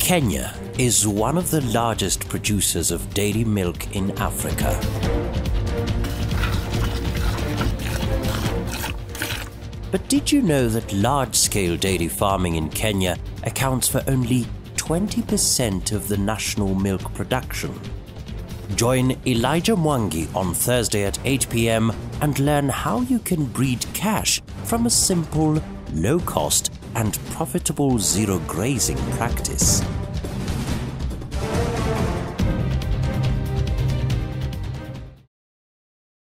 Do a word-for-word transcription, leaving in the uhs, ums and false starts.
Kenya is one of the largest producers of dairy milk in Africa. But did you know that large-scale dairy farming in Kenya accounts for only twenty percent of the national milk production? Join Elijah Mwangi on Thursday at eight p m and learn how you can breed cash from a simple, low-cost and profitable zero grazing practice.